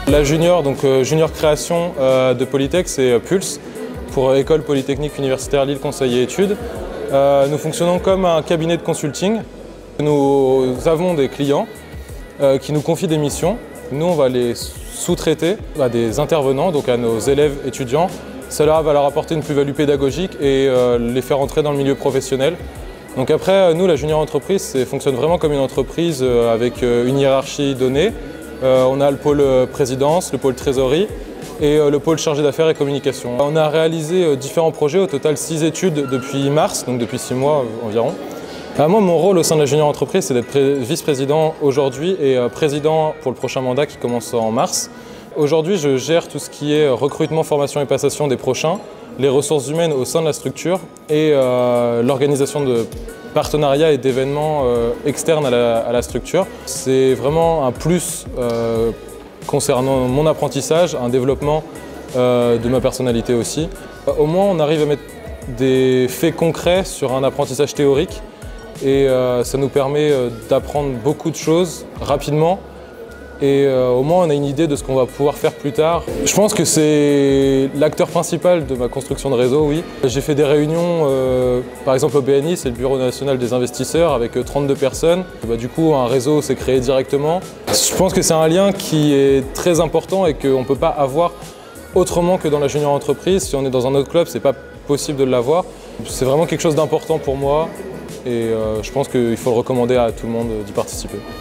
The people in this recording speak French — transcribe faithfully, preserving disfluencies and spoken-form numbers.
La junior, donc euh, junior création euh, de Polytech, c'est Pulse, pour École Polytechnique Universitaire Lille Conseil et Études. Euh, nous fonctionnons comme un cabinet de consulting. Nous avons des clients euh, qui nous confient des missions. Nous, on va les sous-traiter à des intervenants, donc à nos élèves étudiants. Cela va leur apporter une plus-value pédagogique et euh, les faire entrer dans le milieu professionnel. Donc après, nous, la junior entreprise, ça fonctionne vraiment comme une entreprise euh, avec euh, une hiérarchie donnée. Euh, on a le pôle présidence, le pôle trésorerie et euh, le pôle chargé d'affaires et communication. On a réalisé euh, différents projets, au total six études depuis mars, donc depuis six mois euh, environ. Euh, moi, mon rôle au sein de la junior entreprise, c'est d'être vice-président aujourd'hui et euh, président pour le prochain mandat qui commence en mars. Aujourd'hui, je gère tout ce qui est recrutement, formation et passation des prochains, les ressources humaines au sein de la structure et euh, l'organisation de partenariats et d'événements euh, externes à la, à la structure. C'est vraiment un plus euh, concernant mon apprentissage, un développement euh, de ma personnalité aussi. Au moins, on arrive à mettre des faits concrets sur un apprentissage théorique et euh, ça nous permet euh, d'apprendre beaucoup de choses rapidement. Et euh, au moins, on a une idée de ce qu'on va pouvoir faire plus tard. Je pense que c'est l'acteur principal de ma construction de réseau, oui. J'ai fait des réunions, euh, par exemple au B N I, c'est le Bureau national des investisseurs, avec trente-deux personnes. Bah, du coup, un réseau s'est créé directement. Je pense que c'est un lien qui est très important et qu'on ne peut pas avoir autrement que dans la junior entreprise. Si on est dans un autre club, ce n'est pas possible de l'avoir. C'est vraiment quelque chose d'important pour moi et euh, je pense qu'il faut le recommander à tout le monde d'y participer.